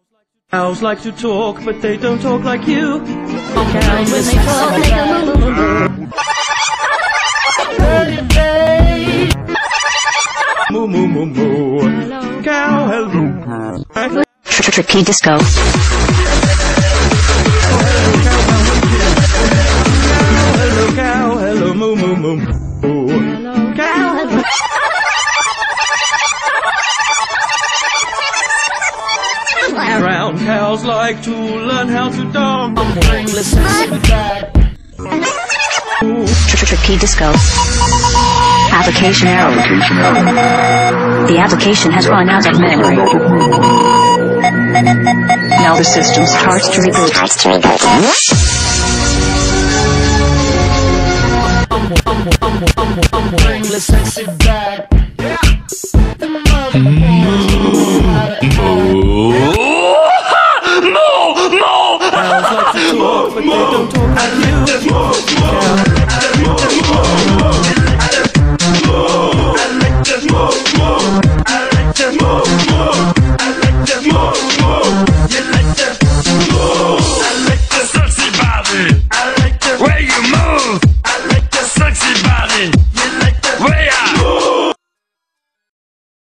Cows like to talk, but they don't talk like you. Cows when they talk make a moo moo moo. Moo moo moo moo. Hello. Cow, hello. Tricky disco. Hello, cow, hello, moo moo moo moo. Hello, cow, hello. Brown cows like to learn how to dance. Tricky disco. Application error. The application has run out of memory. Now the system starts to reboot. Cows like to talk, but they don't talk like you.